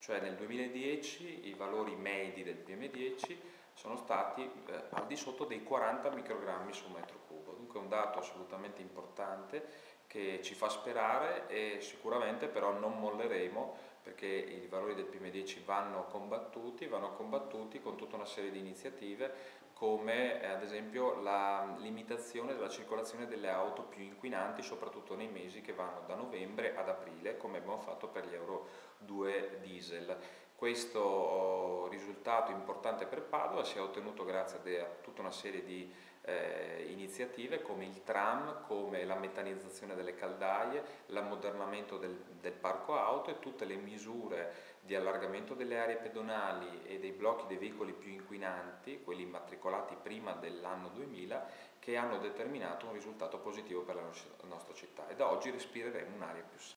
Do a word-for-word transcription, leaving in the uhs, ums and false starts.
cioè nel duemiladieci i valori medi del P M dieci sono stati eh, al di sotto dei quaranta microgrammi su metro cubo, dunque è un dato assolutamente importante che ci fa sperare, e sicuramente però non molleremo, perché i valori del P M dieci vanno combattuti, vanno combattuti con tutta una serie di iniziative, come ad esempio la limitazione della circolazione delle auto più inquinanti, soprattutto nei mesi che vanno da novembre ad aprile, come abbiamo fatto per gli Euro due diesel. Questo risultato importante per Padova si è ottenuto grazie a tutta una serie di eh, iniziative come il tram, come la metanizzazione delle caldaie, l'ammodernamento del, del parco auto e tutte le misure di allargamento delle aree pedonali e dei blocchi dei veicoli più inquinanti, quelli immatricolati prima dell'anno duemila, che hanno determinato un risultato positivo per la nostra città, e da oggi respireremo un'aria più sana.